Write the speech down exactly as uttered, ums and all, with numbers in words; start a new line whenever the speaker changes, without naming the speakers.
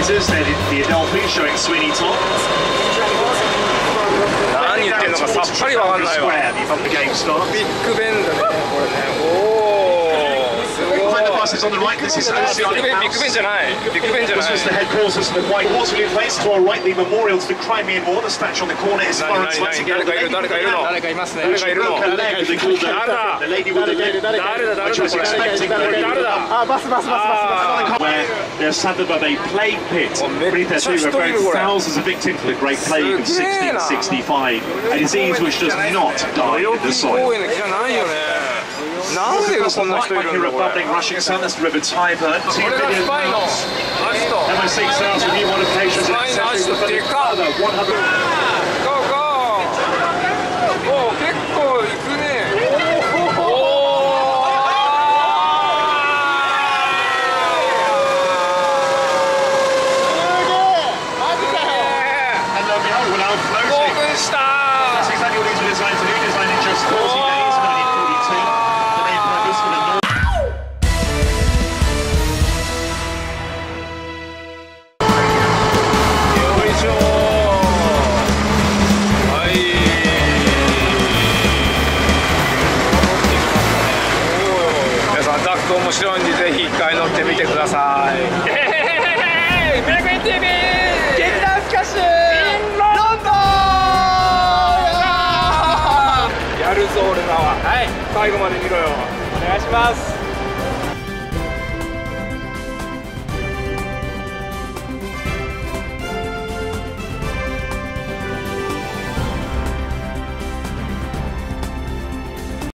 何言ってんのかさっぱりわかんないわ。ビッグベンだね、これね。おお。ビッグベン、ビッグベンじゃない。ビッグベンじゃない。誰かいる、誰かいるの。誰かいますね。誰かいるの。誰だ。誰だ、誰だ、誰だ、誰だ、これ。誰だ。
あ、バスバスバスバスバス。
They're surrounded by a plague pit. Brita too referred thousands of victims to the Great Plague of sixteen sixty-five, a disease which does not die in the soil.
なんでこんな人いるんだこれ。
rushing sun, that's the River Tyburn. two million pounds. M O six thousand new modifications and accessories for the further one hundred.
Go, go! おお、結構いくね。興奮した。
That's exactly what these were designed to do. Designed in just forty days, going in forty-two. The main purpose for the North.
よいしょ。はい。皆さんダック面白いんでぜひ一回乗ってみてください。メグウィン ティーブイ 劇団スカッシュロンドン。やるぞ俺らは。はい。最後まで見ろよ。お願いします。